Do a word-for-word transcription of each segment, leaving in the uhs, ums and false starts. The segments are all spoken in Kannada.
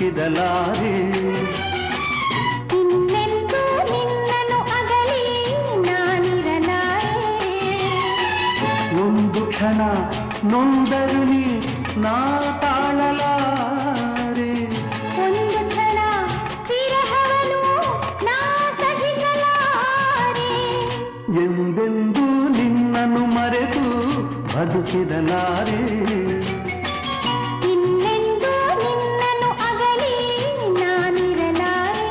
ಬದುಕಿರಲಾರೆ. ಇನ್ನೆಂದೂ ನಿನ್ನನ್ನು ಅಗಲಿ ನಾನಿರಲಾರೆ. ಒಂದು ಕ್ಷಣ ನೊಂದರು ನೀ ನಾ ತಾಳಲಾರೆ. ಒಂದು ಕ್ಷಣ ವಿರಹವನು ನಾ ಸಹಿಸಲಾರೆ. ಎಂದೆಂದೂ ನಿನ್ನನ್ನು ಮರೆತು ಬದುಕಿರಲಾರೆ. ಇನ್ನೆಂದೂ ನಿನ್ನನ್ನು ಅಗಲಿ ನಾನಿರಲಾರೆ.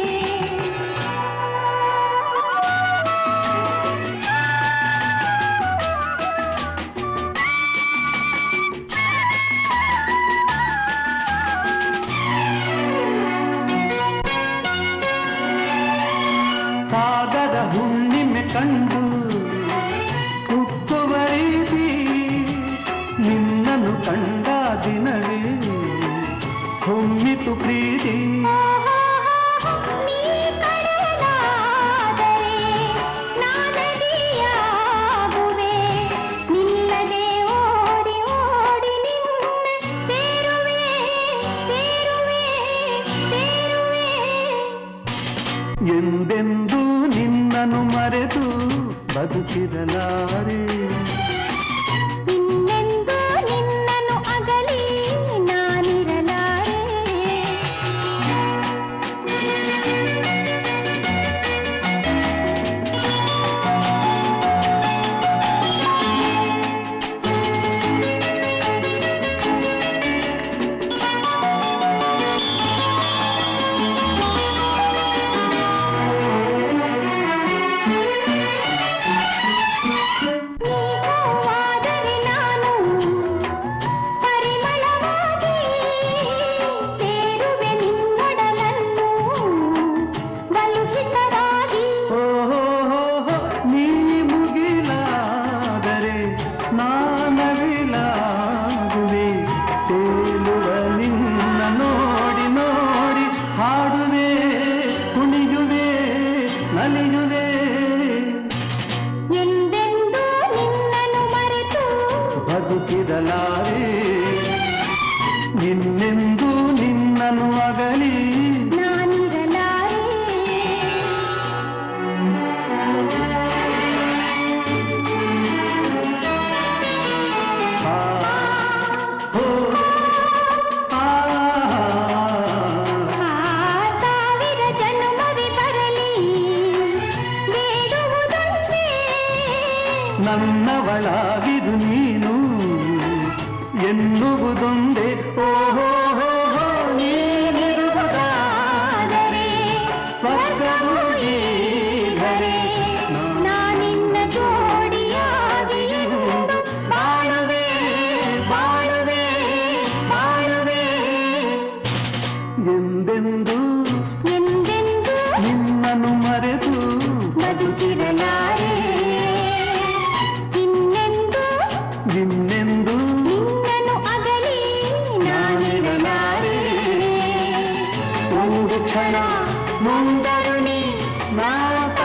ಸಾಗರ ಹುಣ್ಣಿಮೆ ಕಂಡು ಉಕ್ಕುವ ರೀತಿ ನಿನ್ನನ್ನು ಕಂಡ ದಿನವೇ ಹೊಮ್ಮಿತು ಪ್ರೀತಿ. ನೀ ಕಡಲಾದರೆ ನಾನದಿಯಾಗುವೆ. ನಿಲ್ಲದೆ ಓಡಿ ಓಡಿ ನಿನ್ನ ಸೇರುವೆ ಸೇರುವೆ ಸೇರುವೆ. ಎಂದೆಂದೂ ನಿನ್ನನ್ನು ಮರೆತು ಬದುಕಿರಲಾರೆ. ಇನ್ನೆಂದೂ ನಿನ್ನನ್ನು ಅಗಲಿ ನಾನಿರಲಾರೆ. ನೀವಾದರೆ ನಾನು ಪರಿಮಳವಾಗಿ ಸೇರುವೆ ನಿನ್ನೊಡಲನ್ನು ಬಲುಹಿತವಾಗಿ. ಓಹೋ ನೀ ಮುಗಿಲಾದರೆ ನಾನವಿಲಾಗುವೆ. ತೇಲುವ ನಿನ್ನ ನೋಡಿ ನೋಡಿ ಹಾಡುವೆ ಕುಣಿಯುವೆ ನಲಿಯುವೆ. ಎಂದೆಂದೂ ನಿನ್ನನ್ನು ಮರೆತು ಬದುಕಿರಲಾರೆ. ಇನ್ನೆಂದೂ ನಿನ್ನನ್ನು ಅಗಲಿ ನಾನಿರಲಾರೆ. ಆ, ಹೋ, ಆ, ಆ ಸಾವಿರ ಜನ್ಮವೇ ಬರಲಿ ಬೇಡುವುದೊಂದೇ. ನನ್ನವಳಾಗಿದು ನೀನು ಎನ್ನುವುದೊಂದೇ. ಓಹೋ ನೀನಿರುವುದಾದರೆ ಸ್ವರ್ಗವು ಈಗಲೇ. ನಾನಿನ್ನ ಜೋಡಿಯಾಗಿ ಎಂದು ಬಾಳುವೆ ಬಾಳುವೆ ಬಾಳುವೆ. ಎಂದೆಂದೂ ಎಂದೆಂದೂ ನಿನ್ನನ್ನು ಮರೆತು ಬದುಕಿರಲಾರೆ. ಇನ್ನೆಂದೂ ಇನ್ನೆಂದೂ ನಿನ್ನನ್ನು ಅಗಲಿ ನಾನಿರಲಾರೆ. ಒಂದು ಕ್ಷಣ ನೊಂದರು ನೀ ನಾ